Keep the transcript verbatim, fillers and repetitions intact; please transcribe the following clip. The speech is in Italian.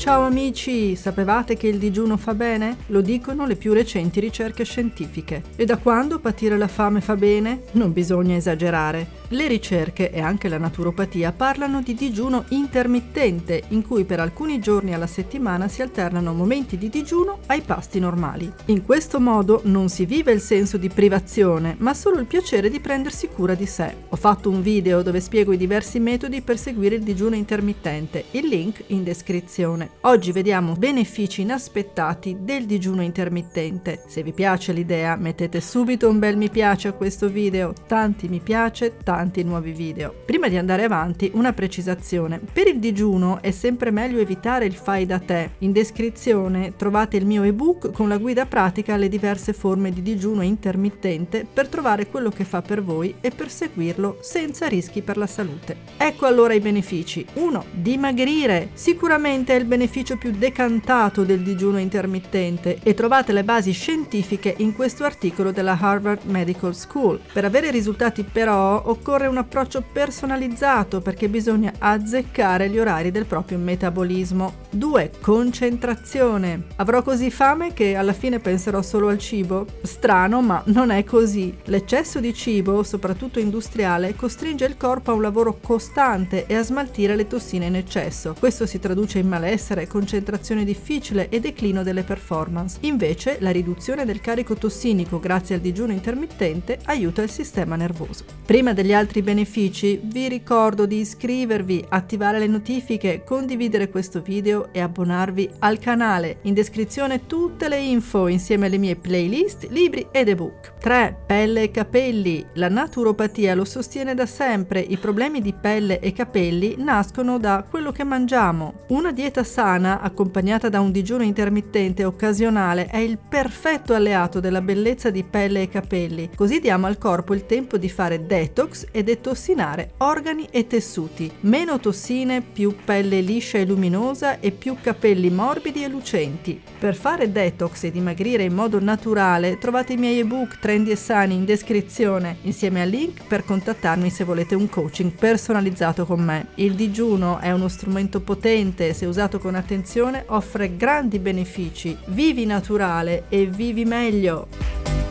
Ciao amici, sapevate che il digiuno fa bene? Lo dicono le più recenti ricerche scientifiche. E da quando patire la fame fa bene? Non bisogna esagerare. Le ricerche e anche la naturopatia parlano di digiuno intermittente, in cui per alcuni giorni alla settimana si alternano momenti di digiuno ai pasti normali. In questo modo non si vive il senso di privazione, ma solo il piacere di prendersi cura di sé. Ho fatto un video dove spiego i diversi metodi per seguire il digiuno intermittente, il link in descrizione. Oggi vediamo benefici inaspettati del digiuno intermittente. Se vi piace l'idea, mettete subito un bel mi piace a questo video, tanti mi piace, tanti nuovi video. Prima di andare avanti, una precisazione. Per il digiuno è sempre meglio evitare il fai da te. In descrizione trovate il mio ebook con la guida pratica alle diverse forme di digiuno intermittente per trovare quello che fa per voi e per seguirlo senza rischi per la salute. Ecco allora i benefici. uno. Dimagrire. Sicuramente è il beneficio più decantato del digiuno intermittente e trovate le basi scientifiche in questo articolo della Harvard Medical School. Per avere risultati però occorre un approccio personalizzato perché bisogna azzeccare gli orari del proprio metabolismo. due. Concentrazione. Avrò così fame che alla fine penserò solo al cibo? Strano, ma non è così. L'eccesso di cibo, soprattutto industriale, costringe il corpo a un lavoro costante e a smaltire le tossine in eccesso. Questo si traduce in malessere, concentrazione difficile e declino delle performance. Invece, la riduzione del carico tossinico grazie al digiuno intermittente aiuta il sistema nervoso. Prima degli altri benefici, vi ricordo di iscrivervi, attivare le notifiche, condividere questo video e abbonarvi al canale. In descrizione tutte le info insieme alle mie playlist, libri ed ebook. tre. Pelle e capelli. La naturopatia lo sostiene da sempre. I problemi di pelle e capelli nascono da quello che mangiamo. Una dieta sana accompagnata da un digiuno intermittente occasionale è il perfetto alleato della bellezza di pelle e capelli. Così diamo al corpo il tempo di fare detox e detossinare organi e tessuti. Meno tossine, più pelle liscia e luminosa e più capelli morbidi e lucenti. Per fare detox e dimagrire in modo naturale trovate i miei ebook Trendy e Sani in descrizione, insieme al link per contattarmi se volete un coaching personalizzato con me. Il digiuno è uno strumento potente e se usato con attenzione offre grandi benefici. Vivi naturale e vivi meglio!